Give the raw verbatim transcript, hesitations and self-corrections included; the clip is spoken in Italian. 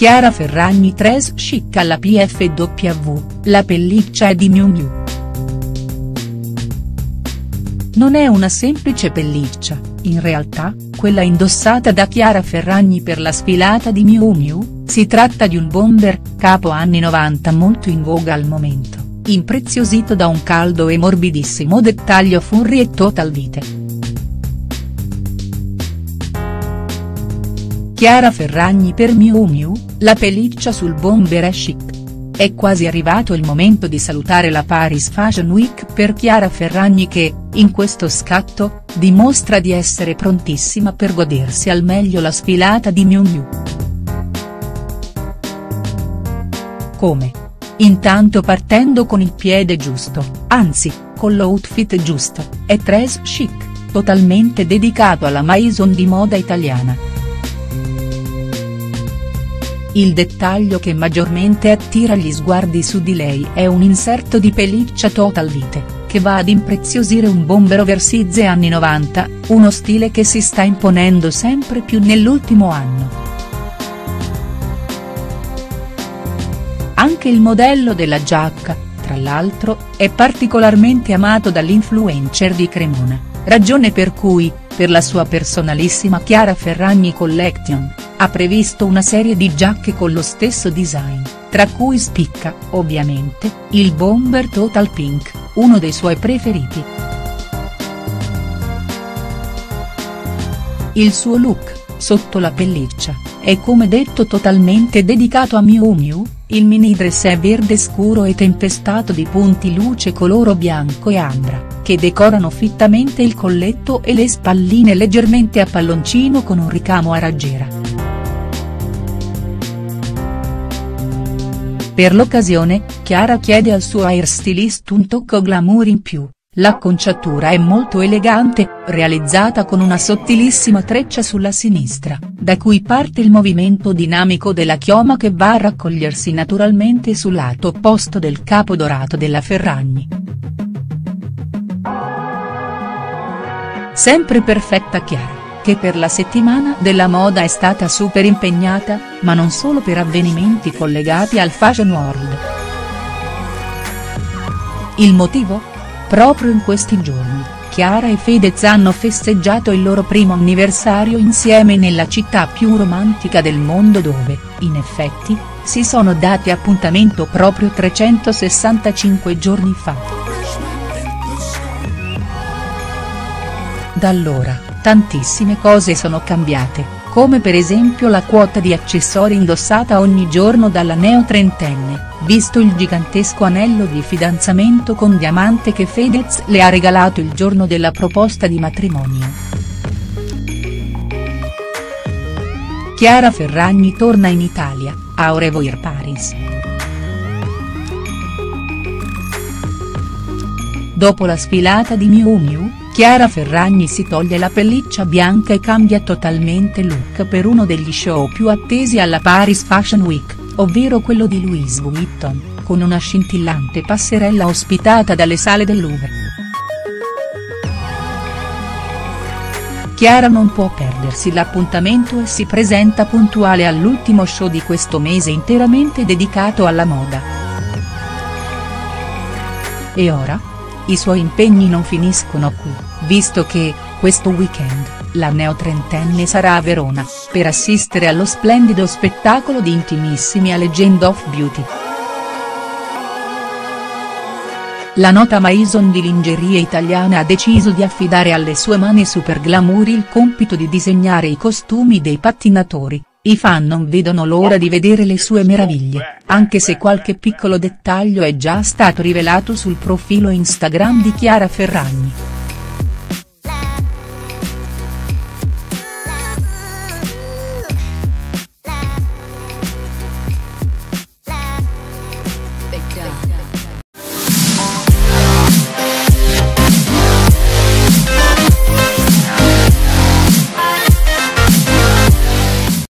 Chiara Ferragni tres chic alla P F W, la pelliccia è di Miu Miu. Non è una semplice pelliccia, in realtà, quella indossata da Chiara Ferragni per la sfilata di Miu Miu, si tratta di un bomber, capo anni novanta molto in voga al momento, impreziosito da un caldo e morbidissimo dettaglio furry e total vite. Chiara Ferragni per Miu Miu, la pelliccia sul bomber è chic. È quasi arrivato il momento di salutare la Paris Fashion Week per Chiara Ferragni che, in questo scatto, dimostra di essere prontissima per godersi al meglio la sfilata di Miu Miu. Come? Intanto partendo con il piede giusto, anzi, con l'outfit giusto, è tres chic, totalmente dedicato alla maison di moda italiana. Il dettaglio che maggiormente attira gli sguardi su di lei è un inserto di pelliccia total vite, che va ad impreziosire un bomber oversize anni novanta, uno stile che si sta imponendo sempre più nell'ultimo anno. Anche il modello della giacca, tra l'altro, è particolarmente amato dall'influencer di Cremona, ragione per cui, per la sua personalissima Chiara Ferragni Collection, ha previsto una serie di giacche con lo stesso design, tra cui spicca, ovviamente, il bomber Total Pink, uno dei suoi preferiti. Il suo look, sotto la pelliccia, è come detto totalmente dedicato a Miu Miu, il mini dress è verde scuro e tempestato di punti luce color bianco e ambra, che decorano fittamente il colletto e le spalline leggermente a palloncino con un ricamo a raggiera. Per l'occasione, Chiara chiede al suo hairstylist un tocco glamour in più, l'acconciatura è molto elegante, realizzata con una sottilissima treccia sulla sinistra, da cui parte il movimento dinamico della chioma che va a raccogliersi naturalmente sul lato opposto del capo dorato della Ferragni. Sempre perfetta Chiara, che per la settimana della moda è stata super impegnata, ma non solo per avvenimenti collegati al Fashion World. Il motivo? Proprio in questi giorni, Chiara e Fedez hanno festeggiato il loro primo anniversario insieme nella città più romantica del mondo dove, in effetti, si sono dati appuntamento proprio trecentosessantacinque giorni fa. Da allora, tantissime cose sono cambiate, come per esempio la quota di accessori indossata ogni giorno dalla neo-trentenne, visto il gigantesco anello di fidanzamento con diamante che Fedez le ha regalato il giorno della proposta di matrimonio. Chiara Ferragni torna in Italia, a Au revoir Paris. Dopo la sfilata di Miu Miu, Chiara Ferragni si toglie la pelliccia bianca e cambia totalmente look per uno degli show più attesi alla Paris Fashion Week, ovvero quello di Louis Vuitton, con una scintillante passerella ospitata dalle sale del Louvre. Chiara non può perdersi l'appuntamento e si presenta puntuale all'ultimo show di questo mese interamente dedicato alla moda. E ora? I suoi impegni non finiscono qui, visto che, questo weekend, la neo-trentenne sarà a Verona, per assistere allo splendido spettacolo di Intimissimi a Legend of Beauty. La nota maison di lingerie italiana ha deciso di affidare alle sue mani super glamour il compito di disegnare i costumi dei pattinatori. I fan non vedono l'ora di vedere le sue meraviglie, anche se qualche piccolo dettaglio è già stato rivelato sul profilo Instagram di Chiara Ferragni.